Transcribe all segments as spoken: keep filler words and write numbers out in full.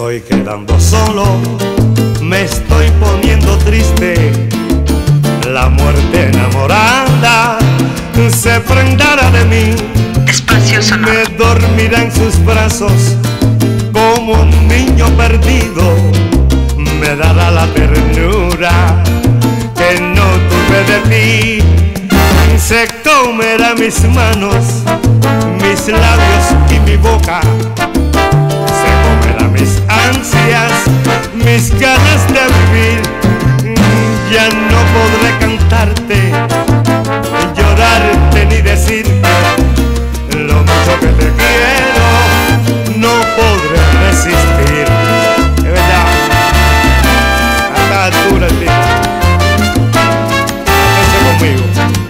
estoy quedando solo, me estoy poniendo triste. La muerte enamorada se prendará de mí, Espacio Sonoro. me dormirá en sus brazos como un niño perdido, me dará la ternura que no tuve de ti, se comerá mis manos, mis labios y mi boca, se comerá mis ansias, mis ganas de vivir. Ya no podré cantarte, llorarte ni decirte lo mucho que te quiero, no podré resistir. Es verdad, a esta altura el tipo, conmigo.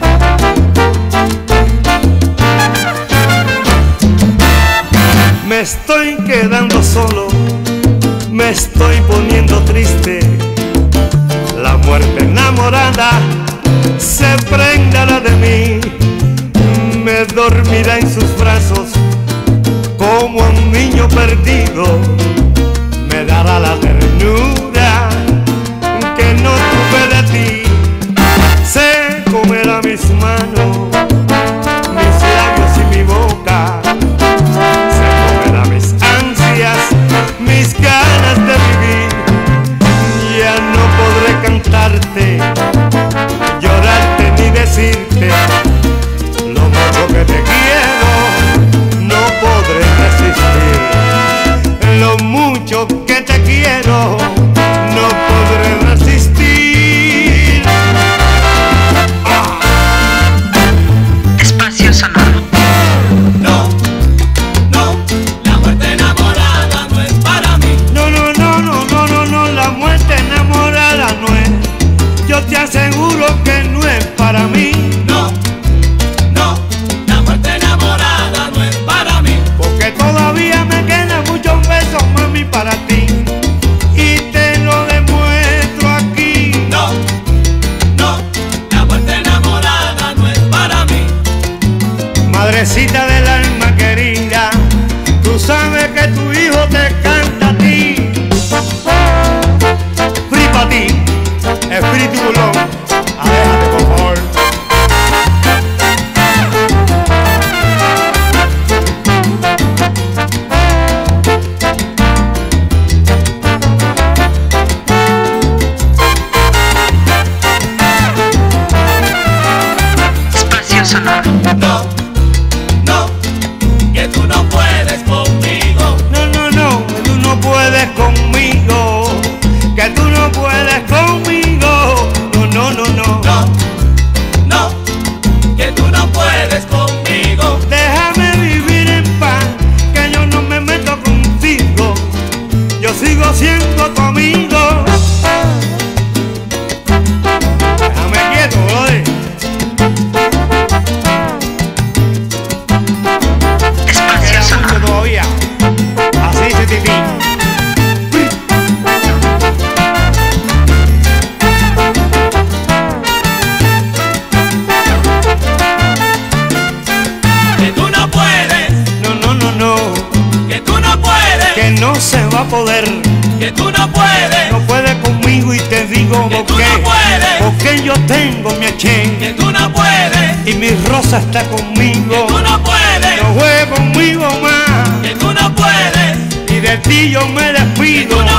Me estoy quedando solo, me estoy poniendo triste. La muerte enamorada se prendará de mí, me dormirá en sus brazos como un niño perdido, me dará la ternura que no tuve de ti, se comerá mis manos, mis labios y mi boca, se comerá mis ansias, mis ganas de vivir. Ya no podré cantarte, llorarte ni decirte lo mucho que te quiero, no podré resistir. Lo mucho que te quiero, no podré resistir. Ah. Espacio Sonoro. No, no, la muerte enamorada no es para mí. No, no, no, no, no, no, no, la muerte enamorada no es. Yo te aseguro que no es para mí. No, no, la muerte enamorada no es para mí. Porque todavía me quedan muchos besos, mami, para ti. Y te lo demuestro aquí. No, no, la muerte enamorada no es para mí. Madrecita del alma querida, tú sabes que tu hijo te canta a ti. Free pa' ti, espíritu bulón, aléjate por favor. Espacio Sonoro. No, no, que tú no puedes conmigo. No, no, no, que tú no puedes conmigo, que tú no puedes conmigo. No, no, no, no. No, no, que tú no puedes conmigo. Déjame vivir en paz, que yo no me meto contigo. Yo sigo siendo tu amigo. Déjame quieto, oye. Espacio Queda mucho Sonoro. todavía. Así dice Titi. Que tú no puedes, No, no, no, no, que tú no puedes, que no se va a poder. que tú no puedes, No puede conmigo y te digo que por tú qué. no puedes, Porque yo tengo mi achén que tú no puedes, y mi rosa está que conmigo. tú no puedes, No juegue conmigo más que tú no puedes, y de ti yo me que despido. tú no